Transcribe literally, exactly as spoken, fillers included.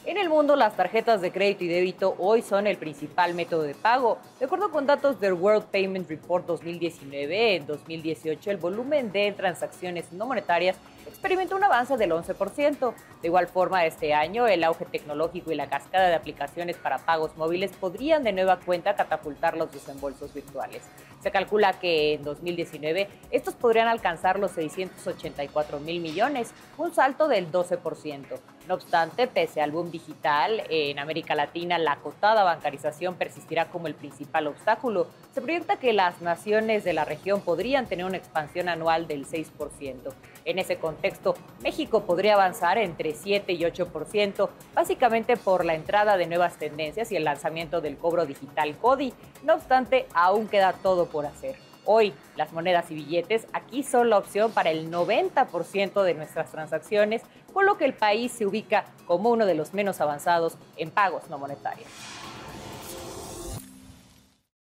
En el mundo, las tarjetas de crédito y débito hoy son el principal método de pago. De acuerdo con datos del World Payment Report dos mil diecinueve, en dos mil dieciocho el volumen de transacciones no monetarias experimentó un avance del once por ciento. De igual forma, este año el auge tecnológico y la cascada de aplicaciones para pagos móviles podrían de nueva cuenta catapultar los desembolsos virtuales. Se calcula que en dos mil diecinueve estos podrían alcanzar los seiscientos ochenta y cuatro mil millones, un salto del doce por ciento. No obstante, pese al boom digital, en América Latina la acotada bancarización persistirá como el principal obstáculo. Se proyecta que las naciones de la región podrían tener una expansión anual del seis por ciento. En ese contexto, México podría avanzar entre siete y ocho por ciento, básicamente por la entrada de nuevas tendencias y el lanzamiento del cobro digital CODI. No obstante, aún queda todo por hacer. Hoy, las monedas y billetes aquí son la opción para el noventa por ciento de nuestras transacciones, por lo que el país se ubica como uno de los menos avanzados en pagos no monetarios.